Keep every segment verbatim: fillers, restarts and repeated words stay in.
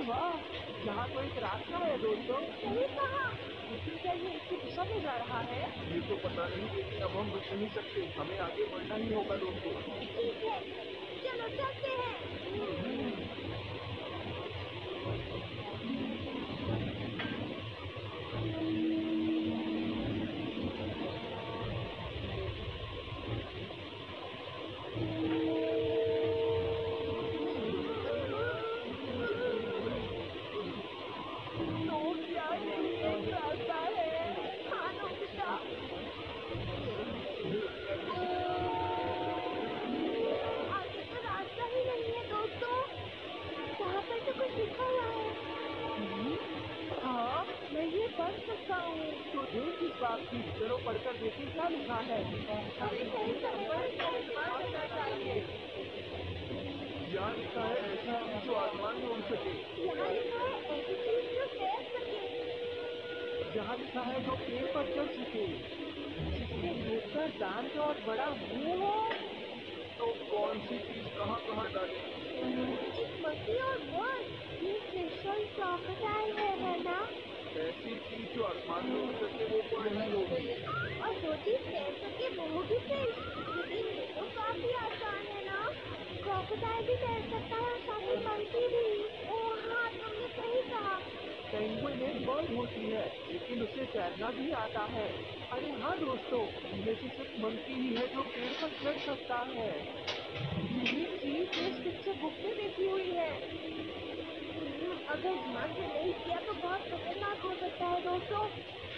वाह, यहाँ तो एक रास्ता है दोस्तों। सही कहा। लेकिन क्या ये इसी दिशा में जा रहा है? ये तो पता नहीं, लेकिन अब हम रुक नहीं सकते, हमें आगे बढ़ना ही होगा दोस्तों। ठीक है, चलो चलते हैं। तो क्या यही एक रास्ता है? हाँ नोबिता, आगे तो रास्ता ही नहीं है दोस्तों। यहाँ पर तो कुछ लिखा हुआ है। हाँ, मैं ये पढ़ सकता हूँ। तो देख इस बात की, चलो पढ़कर देखें क्या लिखा है। हमें सही समय पर इस्तेमाल करना चाहिए। यहाँ लिखा है ऐसी चीज जो आसमान में उड़ सके। यहाँ लिखा है ऐसी चीज जो तैर सके। यहाँ लिखा है जो पेड़ पर चढ़ सके, जिसके देखकर दांत और बड़ा मुंह हो। तो कौन सी चीज कहाँ कहाँ डाले? एक मछली और बर्ड, ये स्पेशल क्रोकोडाइल है, है ना? ऐसी चीज जो आसमान में उड़ सके वो बर्ड ही होगी। और जो चीज तैर सके वो होगी फिश। लेकिन ये तो काफी आसान है ना? क्रोकोडाइल भी तैर सकता है और साथ ही मंकी भी। ओह हाँ, तुमने सही कहा। पेंगुइन एक बर्ड होती है, लेकिन उसे तैरना भी आता है। अरे हाँ दोस्तों, इनमें से सिर्फ मंकी ही है जो पेड़ पर चढ़ सकता है। यही चीज इस पिक्चर बुक में देखी हुई है। हम्म, अगर ध्यान से नहीं किया तो बहुत खतरनाक हो सकता है दोस्तों।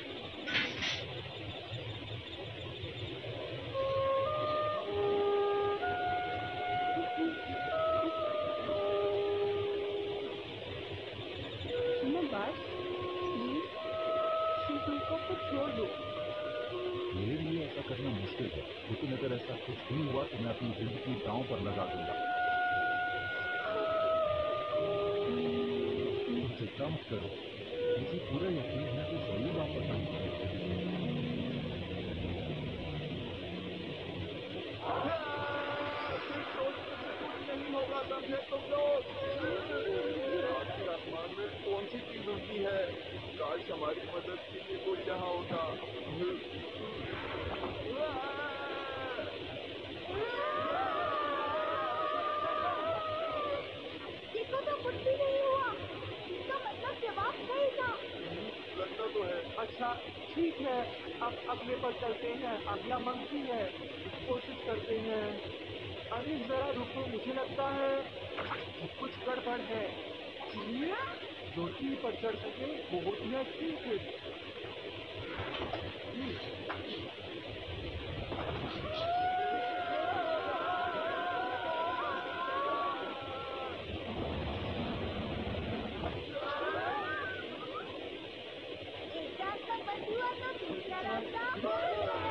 सुनो बस, प्लीज शीतल को कुछ छोड़ दो। मेरे लिए ऐसा करना मुश्किल है, लेकिन अगर ऐसा कुछ भी हुआ तो मैं अपनी जिंदगी दांव पर लगा दूंगा। तुम चिंता मत करो, मुझे पूरा यकीन है कि जरूर वापस आएंगे। सिर्फ सोचने से कुछ नहीं होगा, समझे तुम लोग? रात के आसमान में कौन सी चीज उड़ती है? काश हमारी मदद के लिए कोई यहाँ होता। देखो तो कुछ भी नहीं हुआ। इसका मतलब जवाब सही था। लगता तो है। अच्छा ठीक है, अब अगले पर चलते हैं। अगला मंकी है, कोशिश करते हैं। अरे जरा रुको, मुझे लगता है कुछ गड़बड़ है। जो चीज पर चढ़ सके वो होती है कीचड़। एक रास्ता बंद हुआ तो दूसरा रास्ता खुल गया।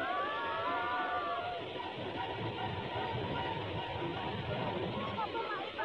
अब हमारे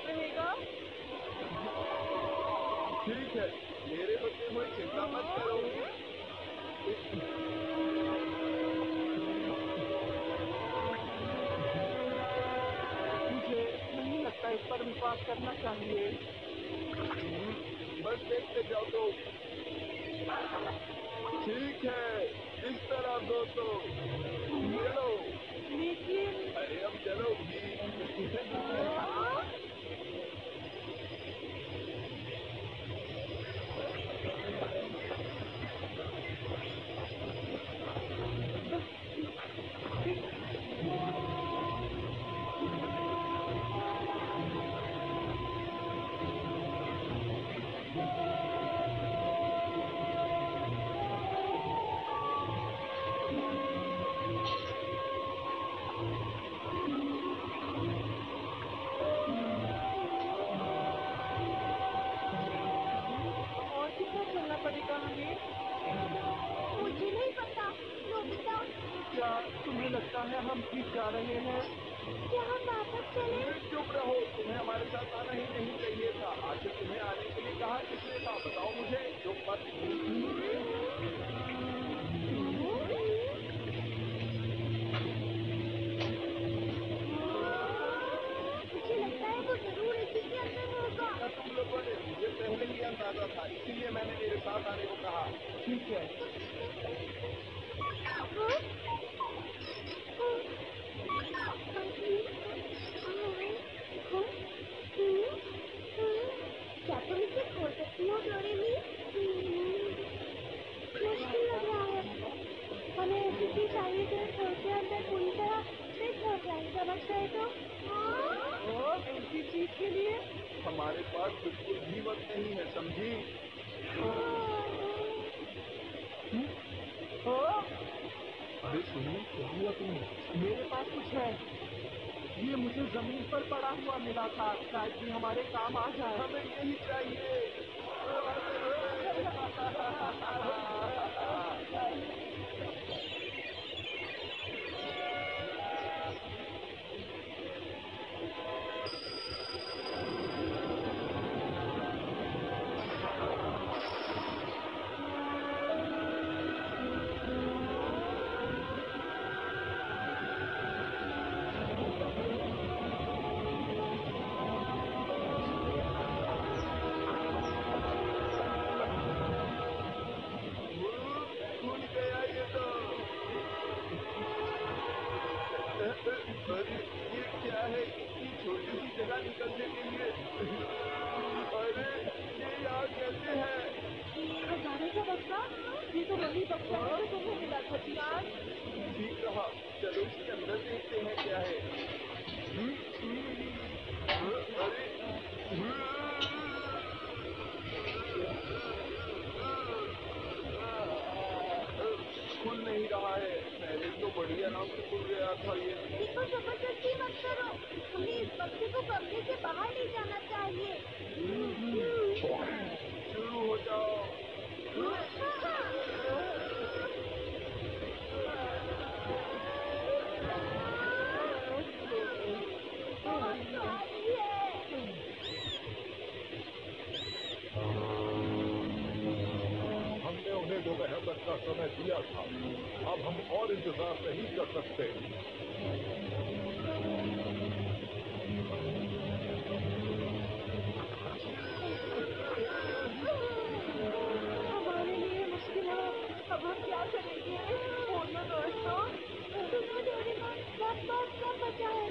ठीक रहेगा? ठीक है, मेरे होते हुए चिंता मत करो। मुझे नहीं लगता इस पर विश्वास करना चाहिए। बस देखते जाओ तो। ठीक है, इस तरह दो तो चलो। लेकिन अरे अब चलो भी। और कितना चलना पड़ेगा हमें? मुझे नहीं पता। नोबिता, क्या तुम्हें लगता है हम ठीक जा रहे हैं? क्या हम वापस चले? चुप रहो, तुम्हें हमारे साथ आना ही नहीं चाहिए था। आखिर तुम्हें आने के लिए कहा किसने था, बताओ मुझे। चुप मत। मुझे लगता है वो जरूर इसी के अंदर होगा। क्या तुम लोगों ने, मुझे पहले ही अंदाजा था, इसीलिए मैंने मेरे साथ आने को कहा। ठीक है। हाँ? क्या तुम इसे खोल सकती हो डोरेमी? मुश्किल लग रहा है। हमें ऐसी चीज चाहिए जो खोल के अंदर पूरी तरह फिट हो जाए, समझ गए तो? और ऐसी चीज के लिए हमारे पास बिल्कुल भी वक्त नहीं है, समझी? ओ, अरे सुनील, क्या हुआ तुम्हें? मेरे पास कुछ है। ये मुझे जमीन पर पड़ा हुआ मिला था, शायद ये हमारे काम आ जाए। हमें यही चाहिए। भूल गया ये तो। अरे ये क्या है, इतनी छोटी सी जगह निकलने के लिए। अरे ये यहाँ कैसे है? खजाने का बक्सा? ये तो वही बक्सा है जो तुम्हें मिला था जियान। ठीक रहा, चलो इसके अंदर देखते हैं क्या है। अरे खुल नहीं रहा है। पहले तो बढ़िया नाम से खुल गया था ये। देखो, जबरदस्ती मत करो। हमें इस बक्से को कमरे से बाहर ले जाना चाहिए। शुरू हो जाओ। बहुत भारी है। हमने उन्हें दोपहर तक का समय दिया था। अब हम और इंतजार नहीं कर सकते। हमारे लिए मुश्किल है। अब हम क्या करेंगे? बोलो दोस्तों। सुनो डोरेमोन, सब बहुत कम बचा है।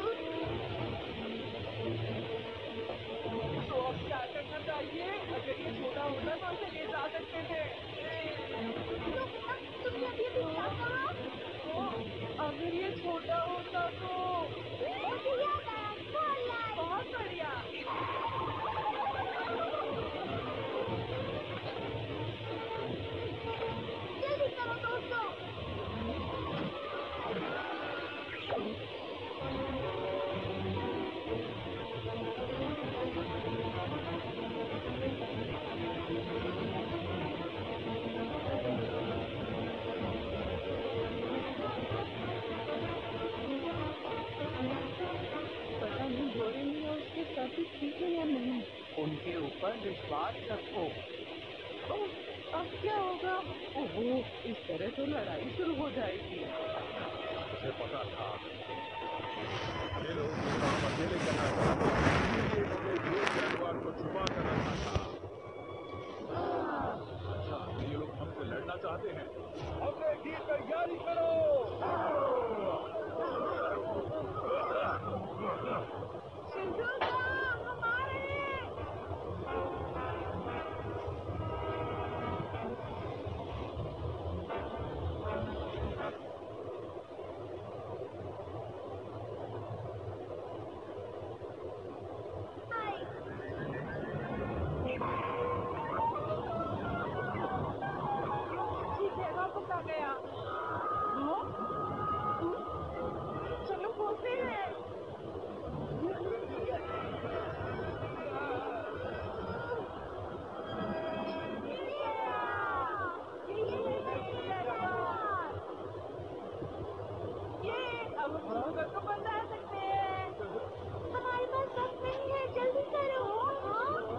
तो अब क्या करना चाहिए? अगर ये छोटा होता तो उसे ले जा सकते थे। नोबिता, तुमने अभी अभी क्या कहा? ओ, अगर ये छोटा होता हाथ रखो। ओह, अब क्या होगा? ओहो, इस तरह तो लड़ाई शुरू हो जाएगी। मुझे पता था ये लोग ये काम अकेले करना चाहते हैं, इसलिए इन्होंने जेल जैगुआर को छुपा कर रखा था। अच्छा, तो ये लोग हमसे लड़ना चाहते हैं। हमने की तैयारी करो। शिजुका, हम आ रहे हैं। ठीक है, वापस आ गया। हाँ? हम्म? चलो बोलते हैं। ये अब हम शिजुका को बचा सकते हैं। हमारे पास वक्त नहीं है, जल्दी करो। हाँ?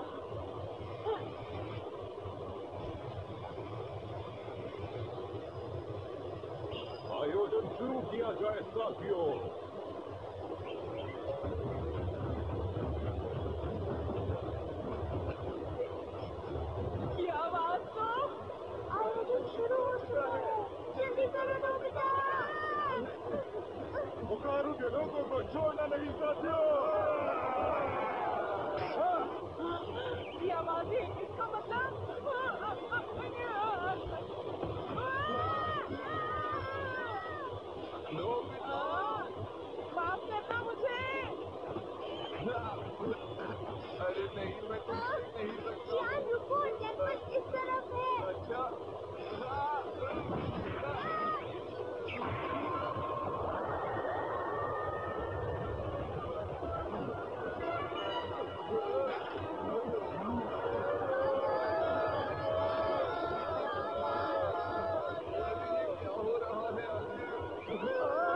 आयोजन शुरू किया जाए साथियों। ये आवाज तो आयोजन शुरू हो चुका है, जल्दी करो नोबिता। बुकारू के लोगों को छोड़ना नहीं साथियों। ये आवाजें, इसका मतलब नोबिता, माफ करना मुझे। अरे नहीं, मैं तुमसे नहीं सकता यार हूँ। रुको, जंगल इस तरफ है। अच्छा, क्या हो रहा है आखिर?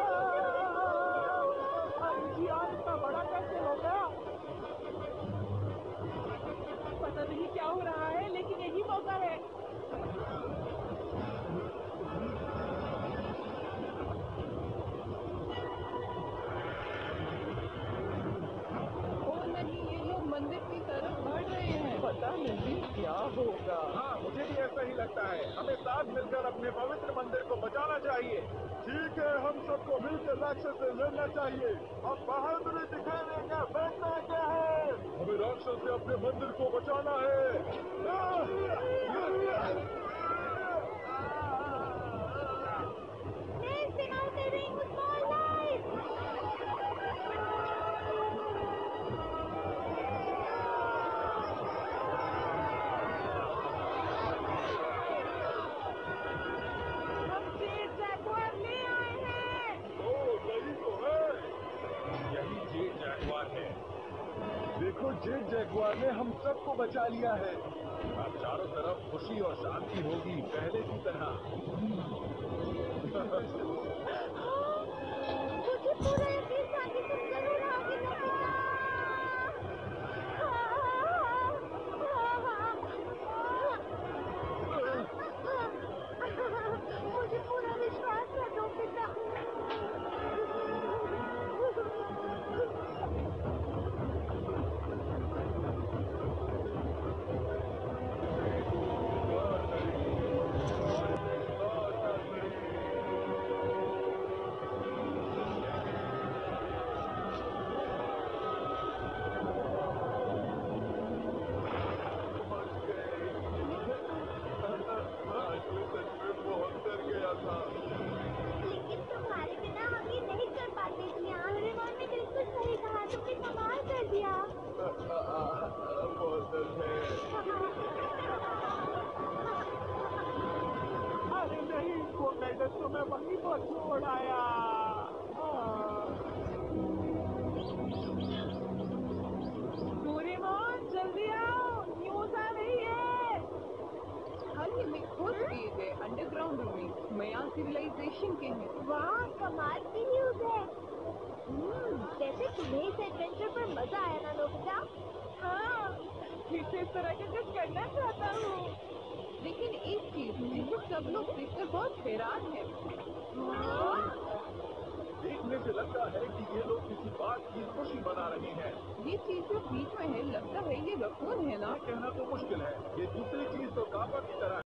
अरे जी, यार इतना बड़ा कैसे हो गया? पता नहीं क्या हो रहा है, लेकिन यही मौका है। ओ नहीं, ये लोग मंदिर की तरफ बढ़ रहे हैं। पता नहीं क्या होगा। हाँ, मुझे भी ऐसा ही लगता है। हमें साथ मिलकर अपने पवित्र मंदिर को बचाना चाहिए। ठीक है, हम सबको मिलकर राक्षस से लड़ना चाहिए। अब बहादुरी दिखाने का फैसला क्या है? हमें राक्षस से अपने मंदिर को बचाना है। Please bring out the ring with more light. हम शेर जैगुआर ले आए हैं। ओ, यही तो है। यही जेट जैगुआर है। देखो, जेट जैगुआर ने हम सबको बचा लिया है। अब चारों तरफ खुशी और शांति होगी, पहले की तरह। मुझे पूरा यकीन था कि तुम जरूर आओगे नोबिता। मुझे पूरा विश्वास है नोबिता। आज मैं सच में बहुत डर गया था। लेकिन तुम्हारे बिना हम ये नहीं कर पाते थे। आर्यमान ने बिल्कुल सही कहा, तुमने कमाल कर दिया। बहुत दर्द है। अरे नहीं, वो गाइडेंस तो मैं वहीं पर छोड़ आया। डोरेमोन, जल्दी आओ, न्यूज़ आ रही है। हाल ही में खोज किए गए अंडरग्राउंड रूमिंग मयान सिविलाइजेशन के हैं। वाह, कमाल की न्यूज़ है। हम्म, जैसे तुम्हें इस एडवेंचर पर मजा आया ना नोबिता? हाँ, फिर से इस तरह का कुछ करना चाहता हूँ। लेकिन एक चीज जिसे सब लोग देखकर बहुत हैरान है। देखने से लगता है कि ये लोग किसी बात की खुशी मना रहे हैं। ये चीज जो बीच में है लगता है ये रकून है ना। कहना तो मुश्किल है, ये दूसरी चीज तो काबा की तरह